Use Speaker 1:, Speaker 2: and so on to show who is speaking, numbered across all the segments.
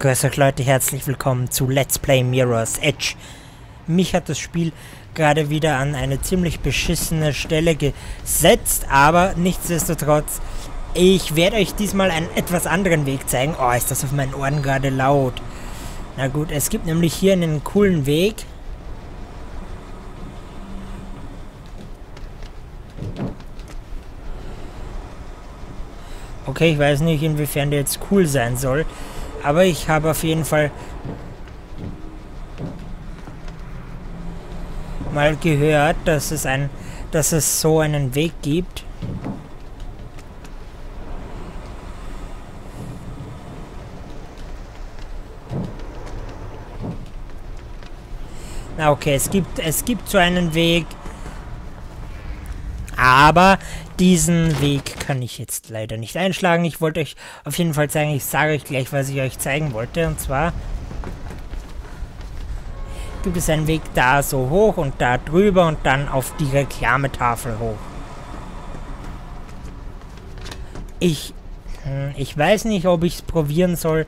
Speaker 1: Grüß euch Leute, herzlich willkommen zu Let's Play Mirror's Edge. Mich hat das Spiel gerade wieder an eine ziemlich beschissene Stelle gesetzt, aber nichtsdestotrotz, ich werde euch diesmal einen etwas anderen Weg zeigen. Oh, ist das auf meinen Ohren gerade laut. Na gut, es gibt nämlich hier einen coolen Weg. Okay, ich weiß nicht, inwiefern der jetzt cool sein soll. Aber ich habe auf jeden Fall mal gehört, dass es so einen Weg gibt. Na okay, es gibt so einen Weg. Aber diesen Weg kann ich jetzt leider nicht einschlagen. Ich wollte euch auf jeden Fall zeigen, ich sage euch gleich, was ich euch zeigen wollte. Und zwar gibt es einen Weg da so hoch und da drüber und dann auf die Reklametafel hoch. Ich weiß nicht, ob ich es probieren soll.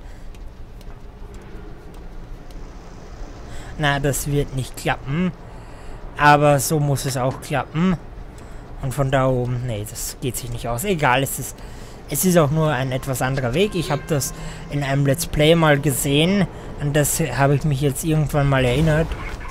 Speaker 1: Na, das wird nicht klappen. Aber so muss es auch klappen. Und von da oben, nee, das geht sich nicht aus. Egal, es ist auch nur ein etwas anderer Weg. Ich habe das in einem Let's Play mal gesehen. An das habe ich mich jetzt irgendwann mal erinnert.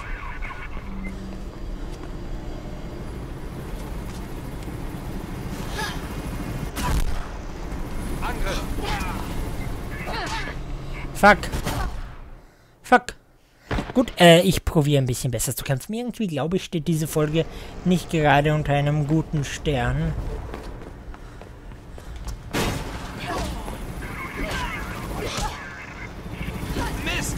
Speaker 1: Fuck. Fuck. Gut, ich probiere ein bisschen besser zu kämpfen. Irgendwie, glaube ich, steht diese Folge nicht gerade unter einem guten Stern.
Speaker 2: Mist!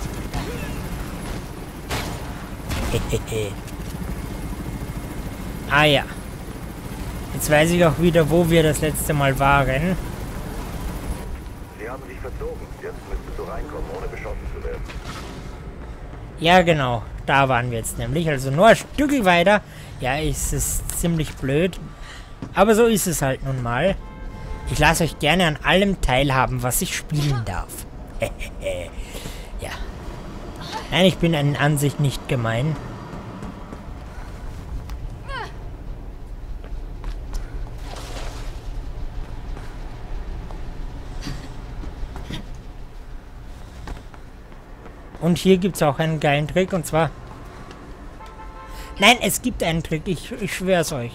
Speaker 1: Ah ja. Jetzt weiß ich auch wieder, wo wir das letzte Mal waren.
Speaker 3: Sie haben sich verzogen. Jetzt müsstest du reinkommen, ohne beschossen zu werden.
Speaker 1: Ja, genau. Da waren wir jetzt nämlich. Also nur ein Stückchen weiter. Ja, es ist ziemlich blöd. Aber so ist es halt nun mal. Ich lasse euch gerne an allem teilhaben, was ich spielen darf. Ja. Nein, ich bin in Ansicht nicht gemein. Und hier gibt es auch einen geilen Trick, und zwar... Nein, es gibt einen Trick, ich schwör's euch.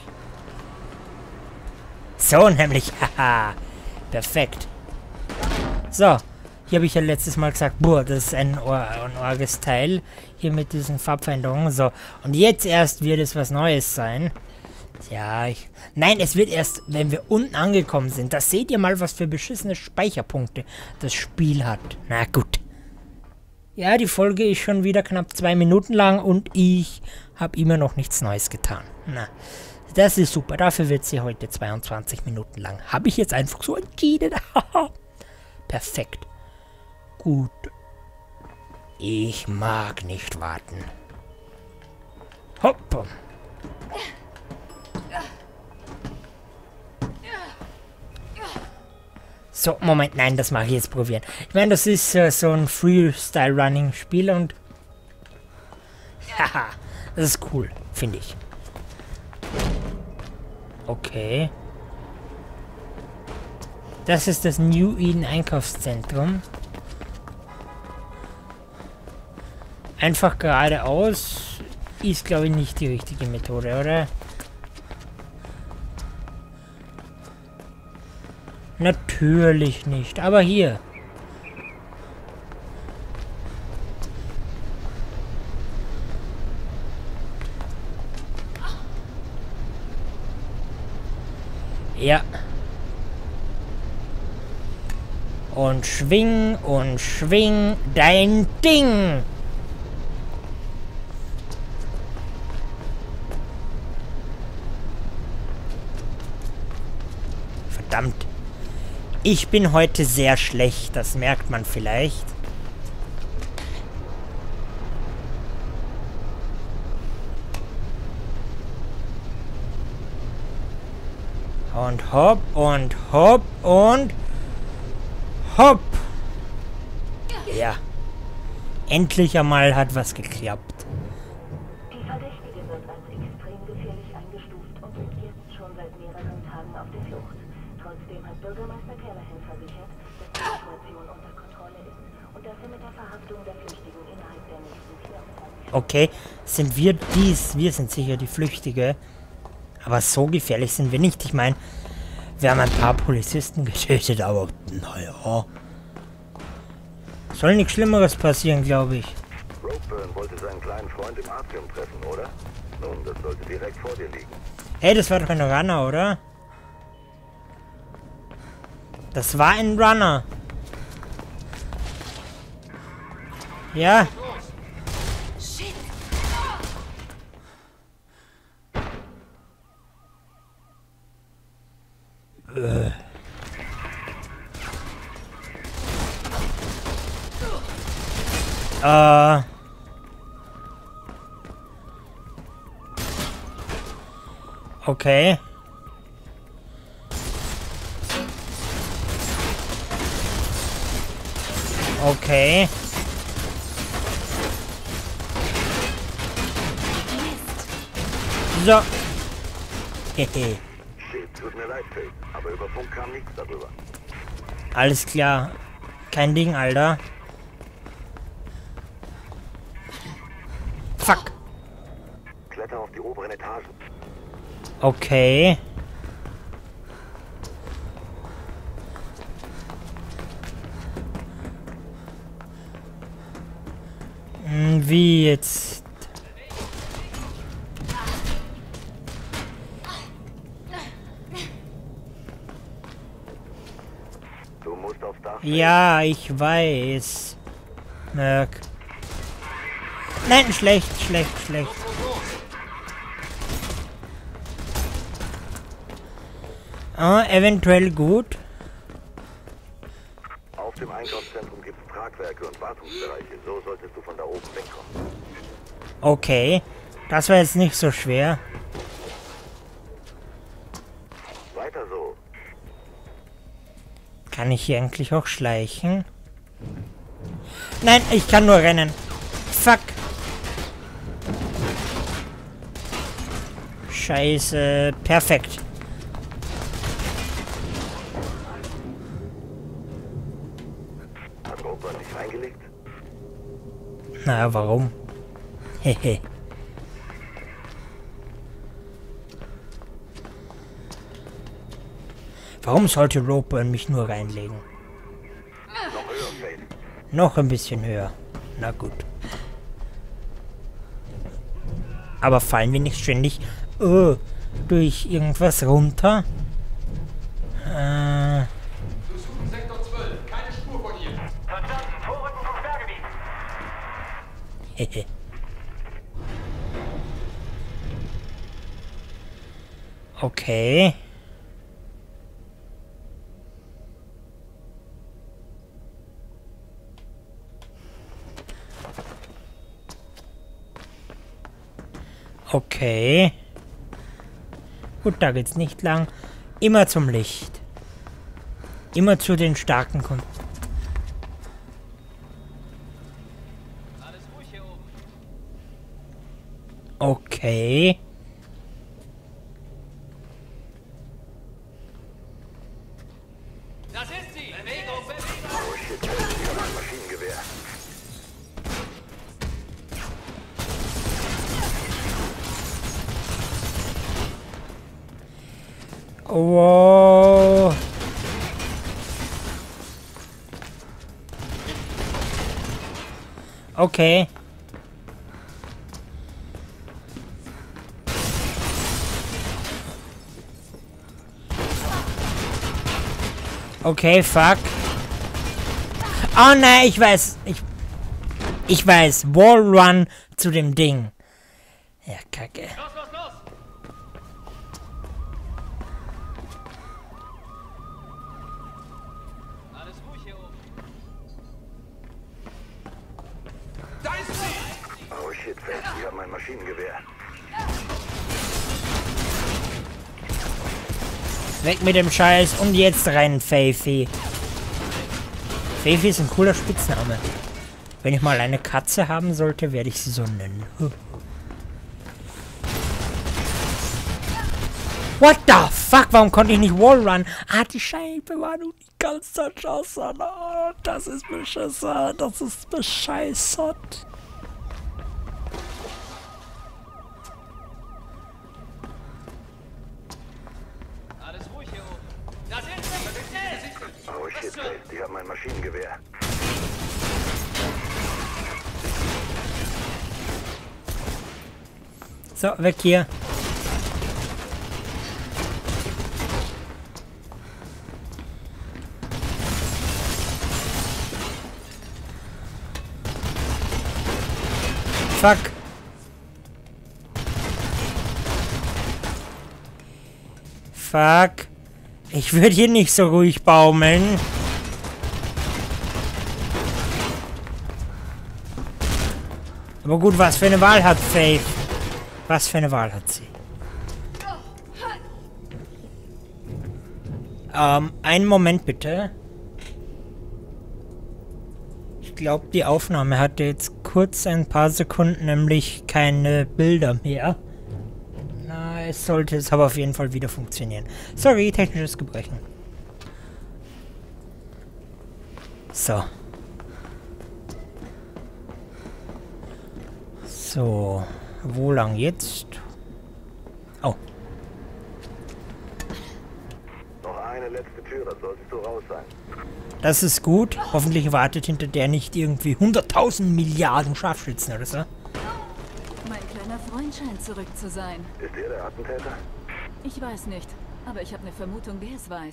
Speaker 1: So nämlich, haha. Perfekt. So, hier habe ich ja letztes Mal gesagt, boah, das ist ein orges Teil. Hier mit diesen Farbveränderungen. So, und jetzt erst wird es was Neues sein. Ja, nein, es wird erst, wenn wir unten angekommen sind. Da seht ihr mal, was für beschissene Speicherpunkte das Spiel hat. Na gut. Ja, die Folge ist schon wieder knapp 2 Minuten lang und ich habe immer noch nichts Neues getan. Na, das ist super. Dafür wird sie heute 22 Minuten lang. Habe ich jetzt einfach so entschieden. Perfekt. Gut. Ich mag nicht warten. Hopp. So, Moment, nein, das mache ich jetzt probieren. Ich meine, das ist so ein Freestyle-Running-Spiel und... Haha, das ist cool, finde ich. Okay. Das ist das New Eden Einkaufszentrum. Einfach geradeaus ist, glaube ich, nicht die richtige Methode, oder? Natürlich nicht, aber hier. Ja. Und schwing dein Ding. Verdammt. Ich bin heute sehr schlecht, das merkt man vielleicht. Und hopp und hopp und hopp. Ja. Endlich einmal hat was geklappt.
Speaker 2: Die Verdächtige wird als extrem gefährlich eingestuft und ist jetzt schon seit mehreren Tagen auf der Flucht. Trotzdem hat Bürgermeister Callahan versichert, dass die Situation unter Kontrolle ist und dass er mit der Verhaftung der Flüchtigen innerhalb der nächsten 24 Stunden...
Speaker 1: Okay, sind wir dies? Wir sind sicher die Flüchtige. Aber so gefährlich sind wir nicht. Ich meine, wir haben ein paar Polizisten getötet, aber naja. Soll nichts Schlimmeres passieren, glaube ich.
Speaker 3: Ropeburn wollte seinen kleinen Freund im Atrium treffen, oder? Nun, das sollte direkt vor dir liegen.
Speaker 1: Hey, das war doch ein Runner, oder? Das war ein Runner. Ja. Okay. Okay. So. Hehe.
Speaker 3: Shit, tut mir leid, Faith, aber über Funk kam nichts darüber.
Speaker 1: Alles klar. Kein Ding, Alter. Fuck.
Speaker 3: Kletter auf die oberen Etagen.
Speaker 1: Okay. Wie jetzt?
Speaker 3: Du musst aufs Dach.
Speaker 1: Ja, ich weiß. Merk. Nein, schlecht. Ah, eventuell gut.
Speaker 3: Auf dem Einkaufszentrum gibt es Tragwerke und Wartungsbereiche. So solltest du von da oben wegkommen.
Speaker 1: Okay. Das war jetzt nicht so schwer.
Speaker 3: Weiter so.
Speaker 1: Kann ich hier eigentlich auch schleichen? Nein, ich kann nur rennen. Fuck. Scheiße. Perfekt.
Speaker 3: Hat Ropeburn dich reingelegt?
Speaker 1: Na, warum? Hehe. Warum sollte Ropeburn mich nur reinlegen?
Speaker 3: Noch höher, Faith.
Speaker 1: Noch ein bisschen höher. Na gut. Aber fallen wir nicht ständig durch irgendwas runter?
Speaker 4: Durchsuchen Sektor 12. Keine Spur von ihr.
Speaker 3: Verstanden. Vorrücken vom Sperrgebiet.
Speaker 1: Hehe. Okay. Okay. Gut, da geht's nicht lang. Immer zum Licht. Immer zu den starken Kunden.
Speaker 4: Alles ruhig hier oben.
Speaker 1: Okay.
Speaker 4: Das ist sie. Bewegung, Bewegung.
Speaker 3: Oh shit, Faith, ich habe ein Maschinengewehr.
Speaker 1: Wow. Okay. Okay, fuck. Oh nein, ich weiß. Ich weiß. Wallrun zu dem Ding. Ja, Kacke.
Speaker 4: Los, los, los. Alles ruhig hier oben. Da ist sie.
Speaker 3: Oh shit, Faith, wir haben ein Maschinengewehr.
Speaker 1: Weg mit dem Scheiß und jetzt rein, Faithy. Faith ist ein cooler Spitzname. Wenn ich mal eine Katze haben sollte, werde ich sie so nennen. What the fuck? Warum konnte ich nicht Wallrun? Ah, die Scheibe war nur die ganze Zeit schassen. Oh, das ist beschissen. Das ist bescheißert.
Speaker 4: Alles ruhig hier oben. Da sind sie!
Speaker 3: Oh shit, Faith, die haben ein Maschinengewehr.
Speaker 1: So, weg hier. Fuck. Fuck. Ich würde hier nicht so ruhig baumeln. Aber gut, was für eine Wahl hat Faith? Was für eine Wahl hat sie? Einen Moment bitte. Ich glaube, die Aufnahme hatte jetzt kurz ein paar Sekunden nämlich keine Bilder mehr. Na, es sollte es aber auf jeden Fall wieder funktionieren. Sorry, technisches Gebrechen. So. So. Wo lang jetzt? Oh.
Speaker 3: Noch eine letzte Tür, da solltest du raus sein.
Speaker 1: Das ist gut. Hoffentlich wartet hinter der nicht irgendwie 100.000 Milliarden Scharfschützen oder so.
Speaker 5: Mein kleiner Freund scheint zurück zu sein.
Speaker 3: Ist er der Attentäter?
Speaker 5: Ich weiß nicht, aber ich habe eine Vermutung, wer es weiß.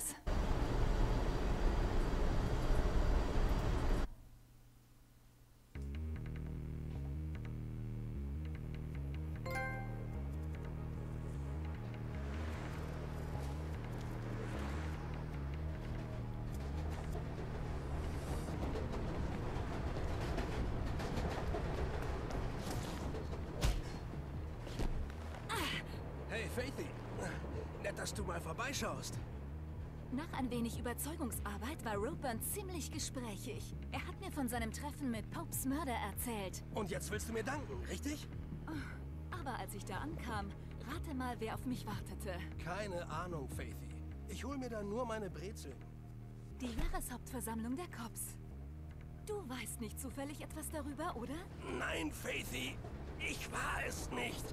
Speaker 6: Hey, Faithy. Nett, dass du mal vorbeischaust.
Speaker 5: Nach ein wenig Überzeugungsarbeit war Ropeburn ziemlich gesprächig. Er hat mir von seinem Treffen mit Popes Mörder erzählt.
Speaker 6: Und jetzt willst du mir danken, richtig?
Speaker 5: Aber als ich da ankam, rate mal, wer auf mich wartete.
Speaker 6: Keine Ahnung, Faithy. Ich hol mir da nur meine Brezeln.
Speaker 5: Die Jahreshauptversammlung der Cops. Du weißt nicht zufällig etwas darüber, oder?
Speaker 6: Nein, Faithy. Ich war es nicht.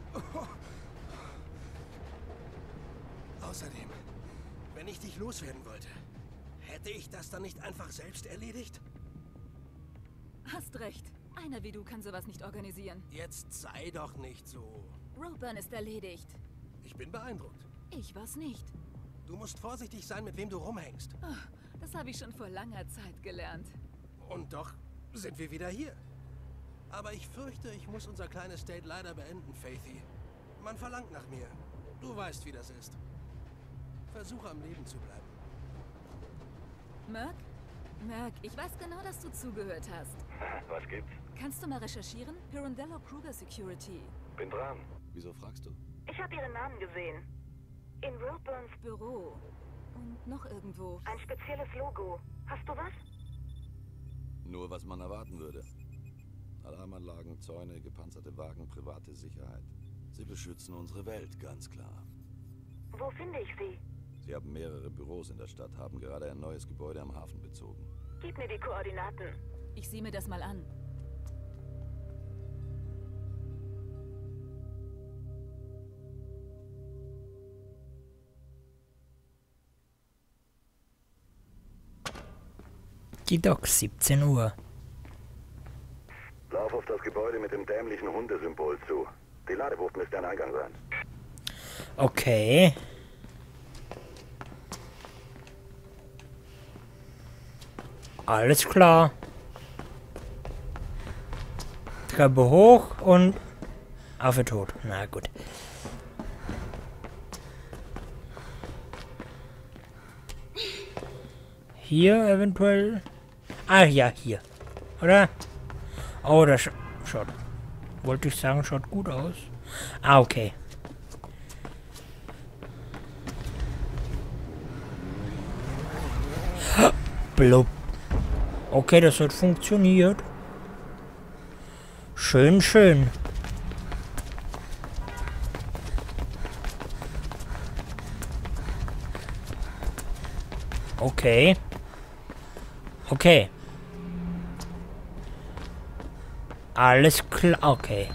Speaker 6: Außerdem, wenn ich dich loswerden wollte, hätte ich das dann nicht einfach selbst erledigt?
Speaker 5: Hast recht. Einer wie du kann sowas nicht organisieren.
Speaker 6: Jetzt sei doch nicht so.
Speaker 5: Ropeburn ist erledigt.
Speaker 6: Ich bin beeindruckt.
Speaker 5: Ich war's nicht.
Speaker 6: Du musst vorsichtig sein, mit wem du rumhängst.
Speaker 5: Das habe ich schon vor langer Zeit gelernt.
Speaker 6: Und doch sind wir wieder hier. Aber ich fürchte, ich muss unser kleines Date leider beenden, Faithy. Man verlangt nach mir. Du weißt, wie das ist. Versuche am Leben zu bleiben.
Speaker 5: Merc? Merc, ich weiß genau, dass du zugehört hast.
Speaker 3: Was gibt's?
Speaker 5: Kannst du mal recherchieren? Pirandello Kruger Security.
Speaker 3: Bin dran.
Speaker 7: Wieso fragst du?
Speaker 2: Ich habe Ihren Namen gesehen. In Ropeburns
Speaker 5: Büro. Und noch irgendwo.
Speaker 2: ein spezielles Logo. Hast du was?
Speaker 7: Nur was man erwarten würde. Alarmanlagen, Zäune, gepanzerte Wagen, private Sicherheit. Sie beschützen unsere Welt, ganz klar.
Speaker 2: Wo finde ich Sie?
Speaker 7: Sie haben mehrere Büros in der Stadt, haben gerade ein neues Gebäude am Hafen bezogen.
Speaker 2: Gib mir die Koordinaten.
Speaker 5: Ich sehe mir das mal an.
Speaker 1: Die Docks, 17 Uhr.
Speaker 3: Lauf auf das Gebäude mit dem dämlichen Hundesymbol zu. Die Ladebucht müsste ein Eingang sein.
Speaker 1: Okay. Alles klar. Treppe hoch und Affe tot. Na gut. Hier eventuell. Ah ja, hier. Oder? Oh, das schaut. Wollte ich sagen, schaut gut aus. Ah, okay. Blub. Okay, das hat funktioniert. Schön, schön. Okay. Okay. Alles klar. Okay.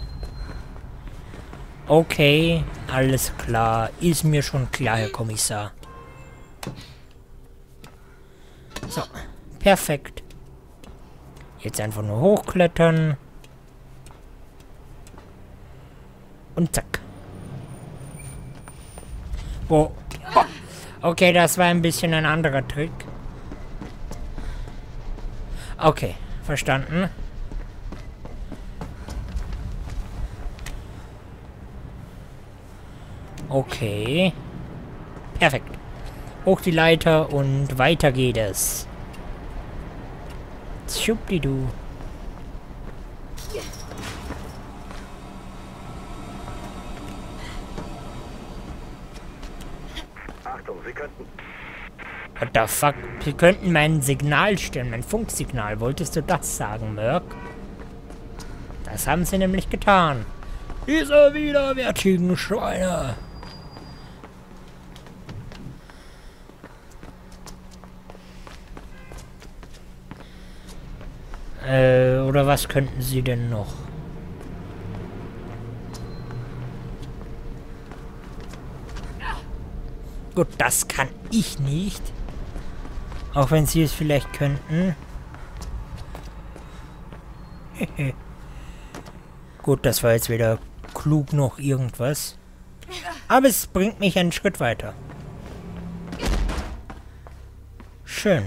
Speaker 1: Okay, alles klar. Ist mir schon klar, Herr Kommissar. So. Perfekt. Jetzt einfach nur hochklettern. Und zack. Oh. Oh. Okay, das war ein bisschen ein anderer Trick. Okay, verstanden. Okay. Perfekt. Hoch die Leiter und weiter geht es. Schubdidu.
Speaker 3: Achtung, Sie könnten...
Speaker 1: What the fuck? Sie könnten mein Signal stellen, mein Funksignal. Wolltest du das sagen, Merc? Das haben sie nämlich getan. Diese widerwärtigen Schweine. Oder was könnten sie denn noch? Gut, das kann ich nicht. Auch wenn sie es vielleicht könnten. Gut, das war jetzt weder klug noch irgendwas. Aber es bringt mich einen Schritt weiter. Schön.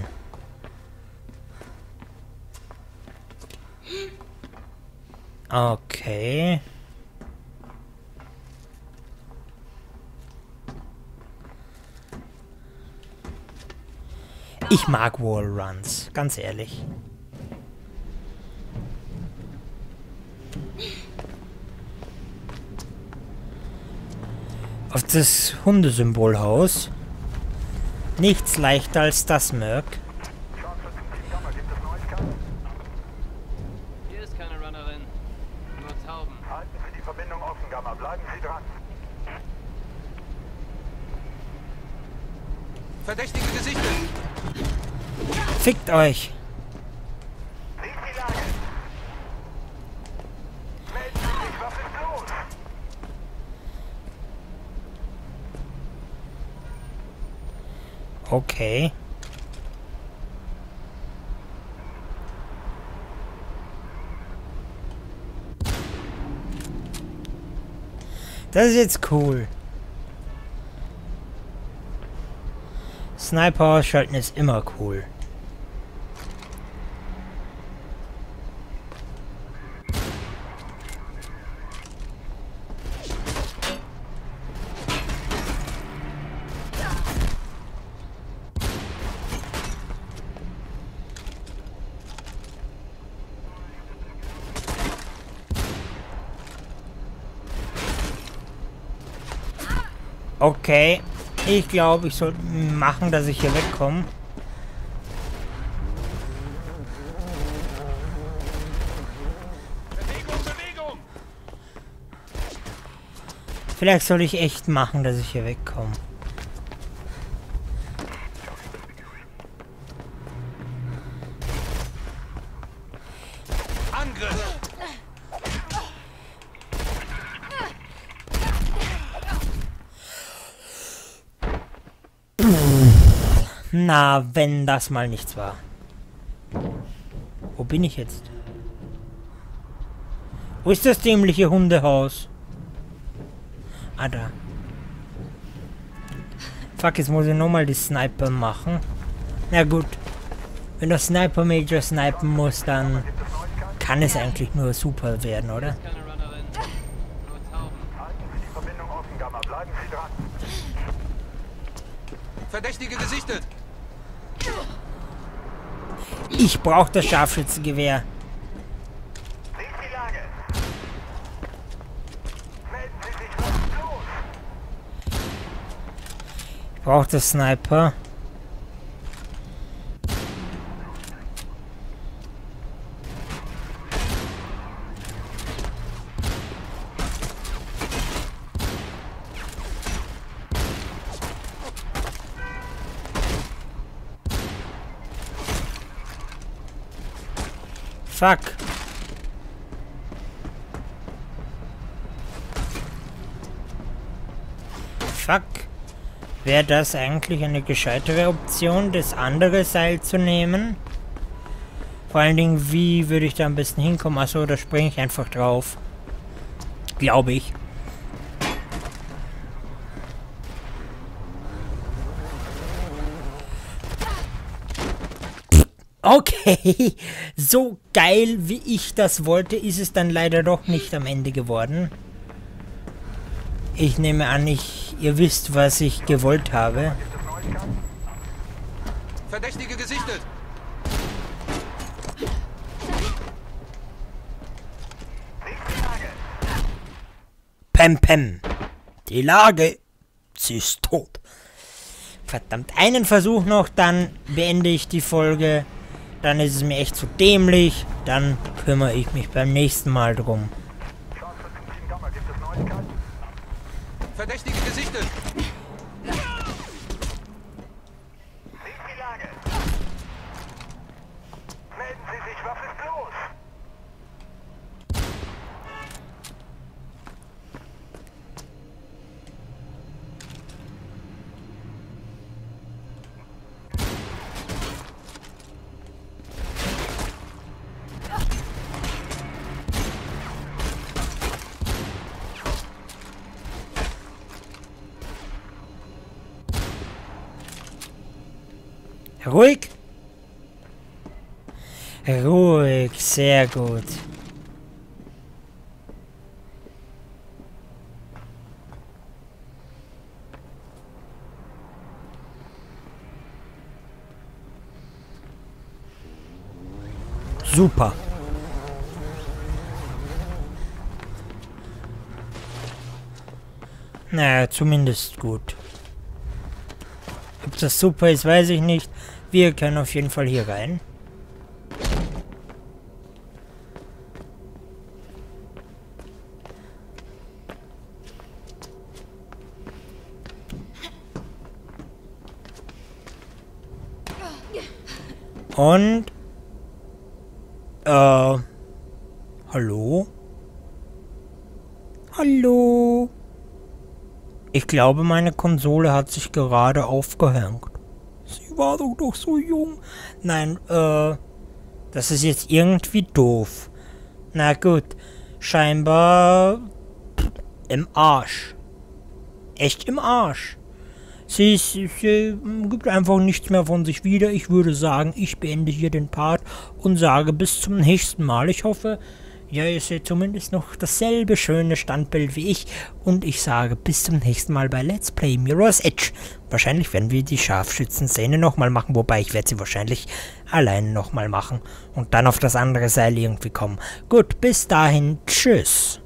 Speaker 1: Okay. Ich mag Wallruns, ganz ehrlich. Auf das Hundesymbolhaus. Nichts leichter als das, Merc.
Speaker 4: Hier ist keine Runnerin. Nur Tauben.
Speaker 3: Halten Sie die Verbindung offen, Gamma. Bleiben Sie dran.
Speaker 6: Verdächtige Gesichter.
Speaker 1: Fickt euch.
Speaker 3: Wie ist die Lage? Melden Sie sich, was ist los?
Speaker 1: Okay. Das ist jetzt cool. Sniper ausschalten ist immer cool. Okay. Ich glaube, ich sollte machen, dass ich hier wegkomme.
Speaker 6: Bewegung!
Speaker 1: Vielleicht soll ich echt machen, dass ich hier wegkomme.
Speaker 6: Angriff!
Speaker 1: Na, wenn das mal nichts war. Wo bin ich jetzt? Wo ist das dämliche Hundehaus? Ah, da. Fuck, jetzt muss ich nochmal die Sniper machen. Na gut. Wenn der Sniper Major snipen muss, dann kann es eigentlich nur super werden, oder?
Speaker 4: Keine Runnerin. Nur Tauben.
Speaker 3: Halten Sie die Verbindung offen, Gamma. Bleiben Sie dran.
Speaker 6: Verdächtige gesichtet!
Speaker 1: Ich brauche das Scharfschützengewehr.
Speaker 3: Wie ist die Lage? Melden Sie sich, was ist los?
Speaker 1: Ich brauche das Sniper. Fuck. Fuck. Wäre das eigentlich eine gescheitere Option, das andere Seil zu nehmen? Vor allen Dingen, wie würde ich da am besten hinkommen? Achso, da springe ich einfach drauf. Glaube ich. Okay, so geil wie ich das wollte, ist es dann leider doch nicht am Ende geworden. Ich nehme an, ihr wisst, was ich gewollt habe.
Speaker 6: Verdächtige gesichtet.
Speaker 1: Pem Pem. Die Lage. Sie ist tot. Verdammt, einen Versuch noch, dann beende ich die Folge. Dann ist es mir echt zu dämlich. Dann kümmere ich mich beim nächsten Mal drum.
Speaker 6: Verdächtige gesichtet.
Speaker 3: Melden Sie sich, was ist los?
Speaker 1: Ruhig. Ruhig, sehr gut. Super. Naja, zumindest gut. Ob das super ist, weiß ich nicht. Wir können auf jeden Fall hier rein. Und hallo? Hallo? Ich glaube, meine Konsole hat sich gerade aufgehängt. Sie war doch noch so jung. Nein, das ist jetzt irgendwie doof. Na gut, scheinbar im Arsch. Echt im Arsch. Sie gibt einfach nichts mehr von sich wieder. Ich würde sagen, ich beende hier den Part und sage bis zum nächsten Mal. Ich hoffe, ja, ihr seht zumindest noch dasselbe schöne Standbild wie ich. Und ich sage bis zum nächsten Mal bei Let's Play Mirror's Edge. Wahrscheinlich werden wir die Scharfschützen-Szene nochmal machen, wobei ich werde sie wahrscheinlich alleine nochmal machen. Und dann auf das andere Seil irgendwie kommen. Gut, bis dahin, tschüss.